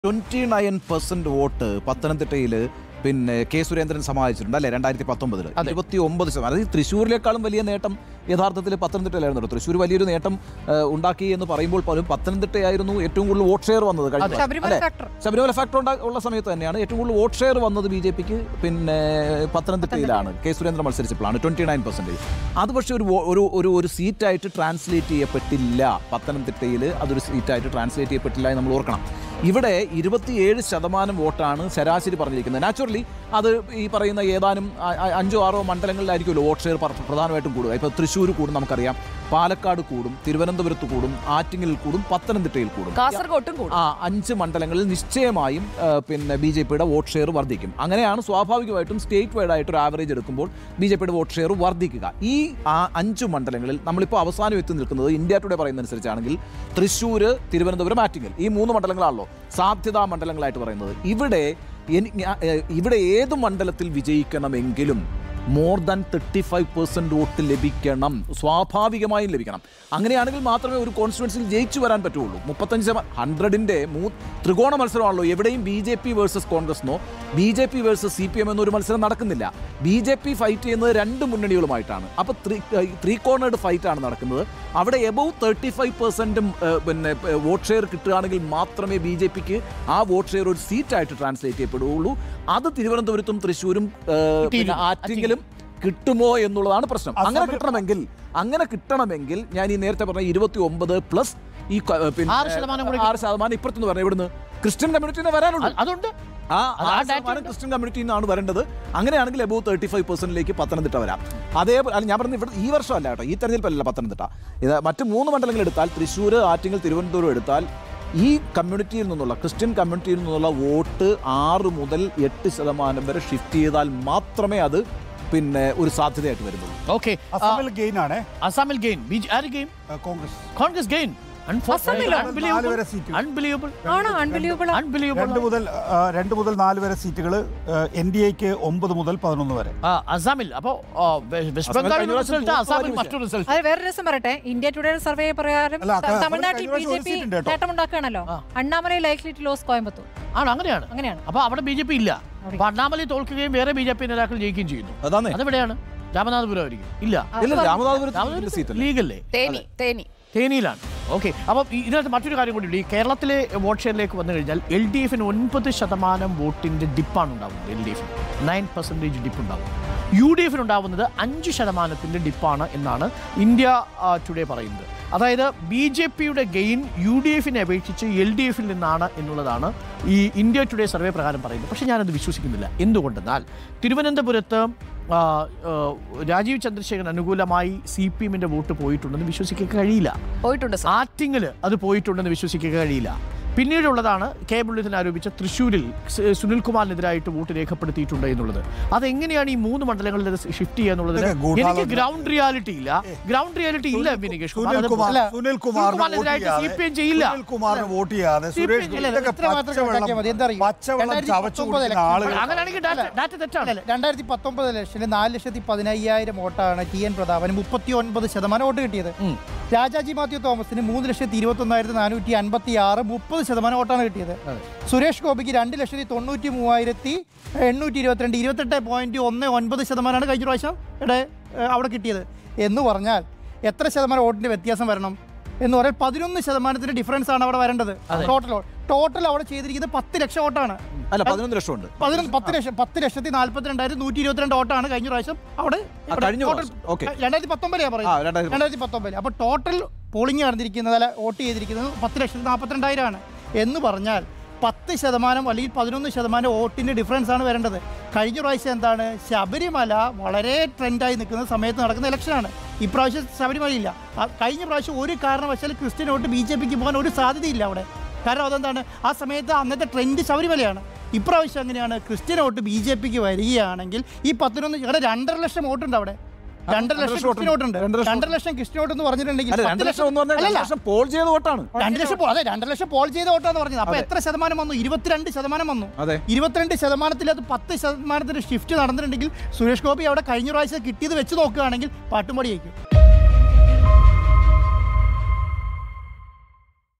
29% vote പത്തനംതിട്ടയിൽ പിന്നെ K Surendran സമ്മാനിച്ചിട്ടുണ്ട് അല്ലേ 2019 29%. അതായത് തൃശ്ശൂരിലേക്കാളും വലിയ നേട്ടം യഥാർത്ഥത്തിൽ പത്തനംതിട്ടയിലായിരുന്നു. തൃശ്ശൂർ വലിയൊരു നേട്ടം ഉണ്ടാക്കി എന്ന് പറയുമ്പോൾ പോലും പത്തനംതിട്ടയായിരുന്നു ഏറ്റവും കൂടുതൽ വോട്ട് ഷെയർ വന്നത്. ശബരിമല ഫാക്ടർ ഉള്ള സമയത്ത് തന്നെയാണ് ഏറ്റവും കൂടുതൽ വോട്ട് ഷെയർ വന്നത് BJPക്ക് പിന്നെ പത്തനംതിട്ടയിലാണ്. കെ സുരേന്ദ്രൻ മത്സരിച്ചപ്പോഴാണ് 29%. അത് പക്ഷേ ഒരു സീറ്റായിട്ട് ട്രാൻസ്ലേറ്റ് ചെയ്യപ്പെട്ടില്ല. പത്തനംതിട്ടയിൽ അതൊരു സീറ്റായിട്ട് ട്രാൻസ്ലേറ്റ് ചെയ്യപ്പെട്ടില്ല എന്ന് നമ്മൾ ഓർക്കണം. ഇവിടെ 27% വോട്ടാണ് ശരാശരി പറഞ്ഞിരിക്കുന്നത്. നാച്ചുറലി അത് ഈ പറയുന്ന ഏതാനും 5-6 മണ്ഡലങ്ങളിലായിരിക്കുമല്ലോ വോട്ട് ഷെയർ പ്രധാനമായിട്ടും കൂടുക. ഇപ്പോൾ തൃശ്ശൂർ കൂടും, നമുക്കറിയാം, പാലക്കാട് കൂടും, തിരുവനന്തപുരത്ത് കൂടും, ആറ്റിങ്ങലിൽ കൂടും, പത്തനംതിട്ടയിൽ കൂടും, കാസർഗോട്ടും കൂടും. 5 മണ്ഡലങ്ങളിൽ നിശ്ചയമായും പിന്നെ BJPയുടെ വോട്ട് ഷെയർ വർദ്ധിക്കും. അങ്ങനെയാണ് സ്വാഭാവികമായിട്ടും സ്റ്റേറ്റ് വൈഡ് ആയിട്ട് ഒരു ആവറേജ് എടുക്കുമ്പോൾ BJPയുടെ വോട്ട് ഷെയർ വർദ്ധിക്കുക. ഈ 5 മണ്ഡലങ്ങളിൽ നമ്മളിപ്പോൾ അവസാനം എത്തി നിൽക്കുന്നത് ഇന്ത്യ ടുഡേ പറയുന്നതനുസരിച്ചാണെങ്കിൽ തൃശ്ശൂർ, തിരുവനന്തപുരം, ആറ്റിങ്ങൽ, ഈ 3 മണ്ഡലങ്ങളാണല്ലോ സാധ്യതാ മണ്ഡലങ്ങളായിട്ട് പറയുന്നത്. ഇവിടെ ഏത് മണ്ഡലത്തിൽ വിജയിക്കണമെങ്കിലും മോർ ദാൻ 35% വോട്ട് ലഭിക്കണം, സ്വാഭാവികമായും ലഭിക്കണം. അങ്ങനെയാണെങ്കിൽ മാത്രമേ ഒരു കോൺസ്റ്റിറ്റ്യുവൻസിയിൽ ജയിച്ചു വരാൻ പറ്റുള്ളൂ. 100-ന്റെ ത്രികോണ മത്സരമാണല്ലോ. എവിടെയും BJP വേഴ്സസ് കോൺഗ്രസിനോ BJP വേഴ്സസ് CPM എന്നൊരു മത്സരം നടക്കുന്നില്ല. BJP ഫൈറ്റ് ചെയ്യുന്നത് 2 മുന്നണികളുമായിട്ടാണ്. അപ്പോൾ 3 കോർണേഡ് ഫൈറ്റാണ് നടക്കുന്നത്. അവിടെ എബവ് 35% പിന്നെ വോട്ട് ഷെയർ കിട്ടുകയാണെങ്കിൽ മാത്രമേ BJPക്ക് ആ വോട്ട് ഷെയർ ഒരു സീറ്റായിട്ട് ട്രാൻസ്ലേറ്റ് ചെയ്യപ്പെടുകയുള്ളൂ. അത് തിരുവനന്തപുരത്തും തൃശ്ശൂരും ആറ്റിങ്ങലും കിട്ടുമോ എന്നുള്ളതാണ് പ്രശ്നം. അങ്ങനെ കിട്ടണമെങ്കിൽ ഞാൻ ഈ നേരത്തെ പറഞ്ഞ 29 പ്ലസ് ഈ 6% ഇപ്പുറത്തുനിന്ന് പറഞ്ഞ ഇവിടുന്ന് ക്രിസ്ത്യൻ കമ്മ്യൂണിറ്റിനെ വരാനുള്ളൂ. അതുകൊണ്ട് ക്രിസ്ത്യൻ കമ്മ്യൂണിറ്റിന്നാണ് വരേണ്ടത്. അങ്ങനെയാണെങ്കിൽ എബവ് 35%ലേക്ക് പത്തനംതിട്ട വരാം. അതേപോലെ ഞാൻ പറഞ്ഞത് ഇവിടെ ഈ വർഷമല്ല കേട്ടോ, ഈ തെരഞ്ഞെടുപ്പല്ല പത്തനംതിട്ട. ഇത് മറ്റ് 3 മണ്ഡലങ്ങൾ എടുത്താൽ തൃശ്ശൂർ, ആറ്റിങ്ങൽ, തിരുവനന്തപുരം എടുത്താൽ ഈ കമ്മ്യൂണിറ്റിയിൽ നിന്നുള്ള ക്രിസ്ത്യൻ കമ്മ്യൂണിറ്റിയിൽ നിന്നുള്ള വോട്ട് 6 മുതൽ 8% വരെ ഷിഫ്റ്റ് ചെയ്താൽ മാത്രമേ അത് പിന്നെ ഒരു സാധ്യതയായിട്ട് വരുന്നുള്ളൂ. ഓക്കെ, അസാമിൽ ഗെയിൻ കോൺഗ്രസ് ഗെയിൻ. രണ്ട് മുതൽ 4 വരെ സീറ്റുകൾ NDAക്ക് 9 മുതൽ 11 വരെ അസാമിൽ. അപ്പോ വെസ്റ്റ് ബംഗാളിൽ മറ്റൊരു റിസൾട്ട്. വേറെ രസം പറയട്ടെ, ഇന്ത്യ ടുഡേ സർവേ പ്രകാരം തമിഴ്നാട്ടിൽ BJP നേട്ടമുണ്ടാക്കുകയാണല്ലോ. Annamalai likely to lose Coimbatore ആണ്. അങ്ങനെയാണ്. അപ്പൊ അവിടെ BJP ഇല്ല. അപ്പൊ അണ്ണാമലൈ തോൽക്കുകയും വേറെ BJP നേതാക്കൾ ജയിക്കുകയും ചെയ്യുന്നു. അതെവിടെയാണ്? രാമനാഥപുരം ആയിരിക്കും. ഇല്ല, ലീഗല്ലേ? തേനിയിലാണ്. ഓക്കെ, അപ്പോൾ ഇതിനകത്ത് മറ്റൊരു കാര്യം കൂടി ഉണ്ട്. ഈ കേരളത്തിലെ വോട്ട് ഷെയറിലേക്ക് വന്നു കഴിഞ്ഞാൽ LDFന് 9% വോട്ടിൻ്റെ ഡിപ്പാണ് ഉണ്ടാകുന്നത്. LDFന് 9% ഡിപ്പ് ഉണ്ടാകും. UDFന് ഉണ്ടാകുന്നത് 5% ഡിപ്പാണ് എന്നാണ് ഇന്ത്യ ടുഡേ പറയുന്നത്. അതായത് BJPയുടെ ഗെയിൻ UDFനെ അപേക്ഷിച്ച് LDFിൽ നിന്നാണ് എന്നുള്ളതാണ് ഈ ഇന്ത്യ ടുഡേ സർവേ പ്രകാരം പറയുന്നത്. പക്ഷേ ഞാനത് വിശ്വസിക്കുന്നില്ല. എന്തുകൊണ്ടെന്നാൽ തിരുവനന്തപുരത്ത് രാജീവ് ചന്ദ്രശേഖരൻ അനുകൂലമായി CPMന്റെ വോട്ട് പോയിട്ടുണ്ടെന്ന് വിശ്വസിക്കാൻ കഴിയില്ല. ആറ്റിങ്ങൽ അത് പോയിട്ടുണ്ടെന്ന് വിശ്വസിക്കാൻ കഴിയില്ല. പിന്നീടുള്ളതാണ് കെ മുരളീധരൻ ആരോപിച്ച തൃശ്ശൂരിൽ സുനിൽകുമാറിനെതിരായിട്ട് വോട്ട് രേഖപ്പെടുത്തിയിട്ടുണ്ട് എന്നുള്ളത്. അതെങ്ങനെയാണ് ഈ 3 മണ്ഡലങ്ങളിൽ ഷിഫ്റ്റ് ചെയ്യുക എന്നുള്ളത് എനിക്ക് ഗ്രൗണ്ട് റിയാലിറ്റി ഇല്ല. വിനികേഷ് സുനിൽകുമാറിനെതിരായിട്ട് CPM ചെയ്യില്ല. അങ്ങനെയാണെങ്കിൽ ഡാറ്റ തെറ്റാണ്. 2019 ഇലക്ഷനിൽ 4,15,000 വോട്ടാണ് TN പ്രതാപന് 39% വോട്ട് കിട്ടിയത്. രാജാജി മാത്യു തോമസിന് 3,21,456 30% വോട്ടാണ് കിട്ടിയത്. സുരേഷ് ഗോപിക്ക് 2,93,822 28.19% കഴിഞ്ഞ പ്രാവശ്യം അവിടെ കിട്ടിയത്. എന്ന് പറഞ്ഞാൽ എത്ര ശതമാനം വോട്ടിന്റെ വ്യത്യാസം വരണം എന്ന് പറഞ്ഞാൽ 11% ഡിഫറൻസ് ആണ് അവിടെ വരേണ്ടത്. ടോട്ടൽ അവിടെ ചെയ്തിരിക്കുന്നത് 10 ലക്ഷം വോട്ടാണ്. 11 ലക്ഷം ഉണ്ട്. 10,42,122 വോട്ടാണ് കഴിഞ്ഞ പ്രാവശ്യം അവിടെ 2019 പറയുന്നത്. 2019. അപ്പോൾ ടോട്ടൽ പോളിംഗ് നടന്നിരിക്കുന്നത് വോട്ട് ചെയ്തിരിക്കുന്നത് 10,42,000 ആണ്. എന്ന് പറഞ്ഞാൽ 10% അല്ലെങ്കിൽ 11% വോട്ടിൻ്റെ ഡിഫറൻസ് ആണ് വരേണ്ടത്. കഴിഞ്ഞ പ്രാവശ്യം എന്താണ്, ശബരിമല വളരെ ട്രെൻഡായി നിൽക്കുന്ന സമയത്ത് നടക്കുന്ന ഇലക്ഷനാണ്. ഇപ്രാവശ്യം ശബരിമലയില്ല. കഴിഞ്ഞ പ്രാവശ്യം ഒരു കാരണവശാൽ ക്രിസ്ത്യൻ വോട്ട് BJPക്ക് പോകാൻ ഒരു സാധ്യതയില്ല അവിടെ. കാരണം അതെന്താണ്, ആ സമയത്ത് അന്നത്തെ ട്രെൻഡ് ശബരിമലയാണ്. ഇപ്രാവശ്യം അങ്ങനെയാണ്, ക്രിസ്ത്യൻ വോട്ട് BJPക്ക് വരികയാണെങ്കിൽ ഈ 11 2.5 ലക്ഷം വോട്ടുണ്ട് അവിടെ. 2 ലക്ഷം ക്രിസ്ത്യൻ വോട്ടുണ്ട്. 2 ലക്ഷം ക്രിസ്ത്യൻ വോട്ട് എന്ന് പറഞ്ഞിട്ടുണ്ടെങ്കിൽ 2 ലക്ഷം പോൾ ചെയ്ത വോട്ടാണ്. 2 ലക്ഷം പോൾ ചെയ്ത വോട്ടാന്ന് പറഞ്ഞത്. അപ്പൊ എത്ര ശതമാനം വന്നു? 22% വന്നു. 22%ൽ അത് 10% ഷിഫ്റ്റ് നടന്നിട്ടുണ്ടെങ്കിൽ സുരേഷ് ഗോപി അവിടെ കഴിഞ്ഞ പ്രാവശ്യം കിട്ടിയത് വെച്ച് നോക്കുകയാണെങ്കിൽ പാട്ടുംപടി ജയിക്കും.